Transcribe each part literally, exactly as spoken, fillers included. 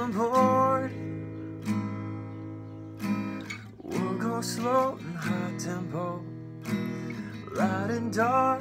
on board. We'll go slow and high tempo, light and dark.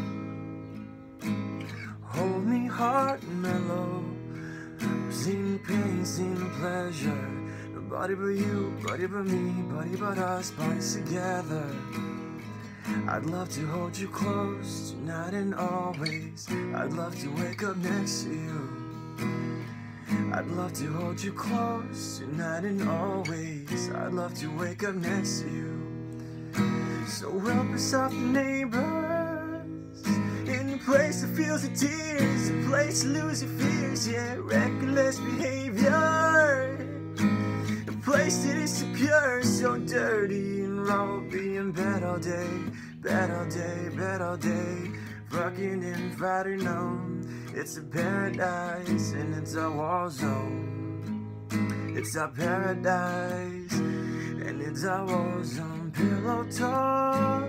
Hold me hard and mellow, seen pain, seen pleasure. Nobody but you, body but me, body but us, bodies together. I'd love to hold you close tonight and always. I'd love to wake up next to you. I'd love to hold you close tonight and always. I'd love to wake up next to you. So help us out the neighbors, in a place that feels the tears, a place to lose your fears, yeah, reckless behavior. A place that is so pure, so dirty and raw, be in bed all day, bed all day, bed all day, fucking and fighting on. It's a paradise and it's a war zone. It's a paradise and it's a war zone. Pillow talk,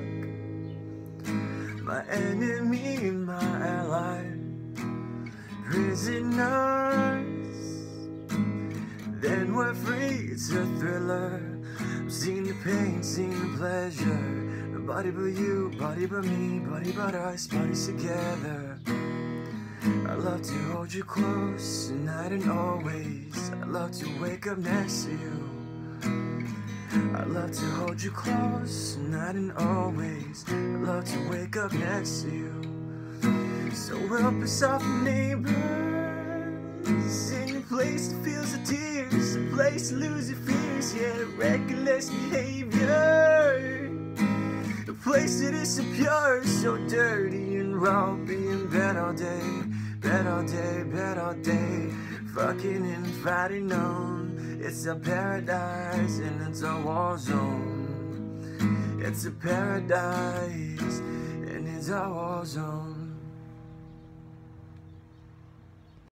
my enemy, my ally, prisoners. Then we're free, it's a thriller. I've seen the pain, seen the pleasure. Nobody but you, body but me, body but us, bodies together. I love to hold you close tonight and always. I love to wake up next to you. I love to hold you close tonight and always. I love to wake up next to you. So help us out the neighbors, in a place that feels the tears, a place to lose your fears, yeah, reckless behavior. A place that is so pure, so dirty and raw, be in bed all day, bed all day, bed all day, fucking and fighting on. It's a paradise and it's a war zone. It's a paradise and it's a war zone.